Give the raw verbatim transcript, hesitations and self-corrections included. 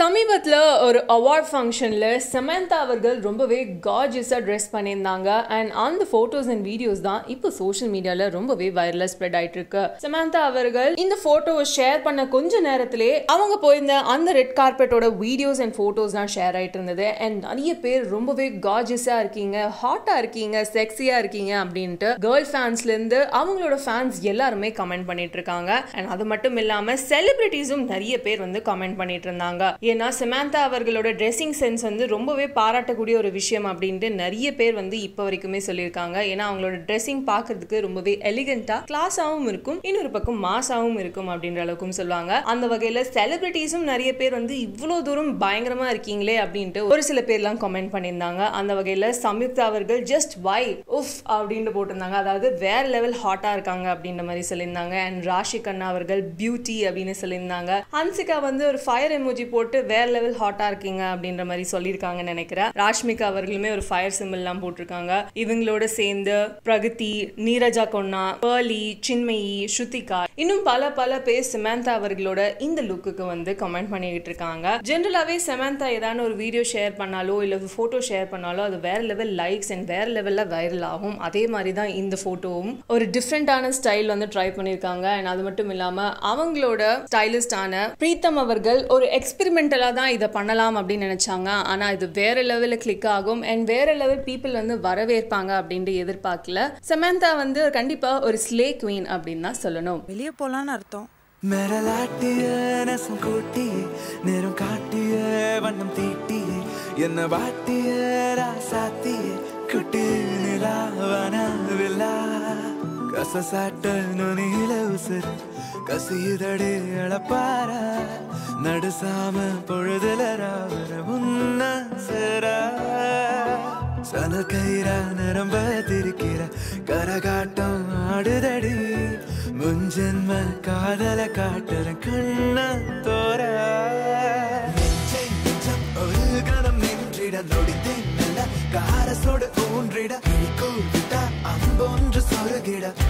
சமீபத்துல ஒரு அவார்ட் ஃபங்க்ஷன்ல சமந்தா அவர்கள் ரொம்பவே கார்ஜியஸா ட்ரெஸ் பண்ணியிருந்தாங்க. அண்ட் அந்த போட்டோஸ் அண்ட் வீடியோஸ் தான் இப்போ சோஷியல் மீடியால ரொம்பவே வைரலா ஸ்ப்ரெட் ஆயிட்டு இருக்கு. சமந்தா அவர்கள் இந்த போட்டோவை ஷேர் பண்ண கொஞ்ச நேரத்திலே அவங்க போயிருந்த அந்த ரெட் கார்பெட்டோட வீடியோஸ் அண்ட் போட்டோஸ் தான் ஷேர் ஆயிட்டு இருந்தது. அண்ட் நிறைய பேர் ரொம்பவே கார்ஜியஸா இருக்கீங்க, ஹாட்டா இருக்கீங்க, செக்ஸியா இருக்கீங்க அப்படின்ட்டு கேர்ள் ஃபேன்ஸ்ல இருந்து அவங்களோட ஃபேன்ஸ் எல்லாருமே கமெண்ட் பண்ணிட்டு இருக்காங்க. அண்ட் அது மட்டும் இல்லாம செலிபிரிட்டிஸும் நிறைய பேர் வந்து கமெண்ட் பண்ணிட்டு இருந்தாங்க. ஏன்னா சமந்தா அவர்களோட ட்ரெஸ்ஸிங் சென்ஸ் வந்து ரொம்பவே பாராட்டக்கூடிய ஒரு விஷயம் அப்படின்ட்டு நிறைய பேர் வந்து இப்போ வரைக்குமே சொல்லியிருக்காங்க. ஏன்னா அவங்களோட ட்ரெஸ்ஸிங் பார்க்கறதுக்கு ரொம்பவே எலிகண்டா கிளாஸாவும் இருக்கும், இன்னொரு பக்கம் மாசாவும் இருக்கும் அப்படின்ற அளவுக்கும் சொல்லுவாங்க. அந்த வகையில செலிபிரிட்டிஸும் நிறைய பேர் வந்து இவ்வளவு தூரம் பயங்கரமா இருக்கீங்களே அப்படின்ட்டு ஒரு சில பேர்லாம் கமெண்ட் பண்ணியிருந்தாங்க. அந்த வகையில சம்யுக்தா அவர்கள் ஜஸ்ட் வை உஃப் அப்படின்னு போட்டிருந்தாங்க, அதாவது வேற லெவல் ஹாட்டா இருக்காங்க அப்படின்ற மாதிரி சொல்லியிருந்தாங்க. அண்ட் ராஷிகா அவர்கள் பியூட்டி அப்படின்னு சொல்லியிருந்தாங்க. ஹன்சிகா வந்து ஒரு ஃபயர் எமோஜி போட்டு வேற லெவல் ஹாட்டா இருக்கீங்க அப்படின்ற மாதிரி சொல்லியிருக்காங்கன்னு நினைக்கிறேன். ராஷ்மிகா அவர்களுமே ஒரு ஃபயர் சிம்பிள் எல்லாம் போட்டிருக்காங்க. இவங்களோட சேர்ந்து பிரகதி, நீரஜா கொன்னா, பேர்லி, சின்மயி, ஸ்ருதிகா, இன்னும் பல பல பேர் சமந்தா அவர்களோட இந்த லுக்குக்கு வந்து கமெண்ட் பண்ணிட்டு இருக்காங்க. ஜென்ரலாவே சமந்தா ஏதாவது ஒரு வீடியோ ஷேர் பண்ணாலோ இல்ல போட்டோ ஷேர் பண்ணாலோ அது வேற லெவல் லைக்ஸ் அண்ட் வேற லெவல்ல வைரல் ஆகும். அதே மாதிரி தான் இந்த போட்டோவும் ஒரு டிஃப்ரெண்டான ஸ்டைல் வந்து ட்ரை பண்ணிருக்காங்க. அண்ட் அது மட்டும் இல்லாம அவங்களோட ஸ்டைலிஸ்டான பிரீத்தம் அவர்கள் ஒரு எக்ஸ்பெரிமெண்டலா தான் இதை பண்ணலாம் அப்படின்னு நினைச்சாங்க. ஆனா இது வேற லெவல்ல கிளிக் ஆகும் அண்ட் வேற லெவல் பீப்புள் வந்து வரவேற்பாங்க அப்படின்ட்டு எதிர்பார்க்கல. சமந்தா வந்து கண்டிப்பா ஒரு ஸ்லே குவீன் அப்படின்னு தான் சொல்லணும். வெளியே போலான்னு அர்த்தம். மெரலாட்டிய நெசம் கூட்டி நேரம் காட்டிய வண்ணம் தீட்டி என்ன வாட்டிய ராசாத்தி குட்டி நிலாவனவில்லா கசசாட்ட நுனியில உசுர் கசியுதடி இழப்பார நடுசாம பொழுதுல ராவர முன்ன சேர சன கயிறா நிரம்ப திரிக்கிற கரகாட்டம் ஆடுதடி முன்ஜென்ம காதல காட்டுற கண்ண தோற ஒரு கணம் நின்றிட நொடித்தேன் நல்ல காரசோடு ஊன்றிட கூவிட்டா அம்பொன்று சொருகிட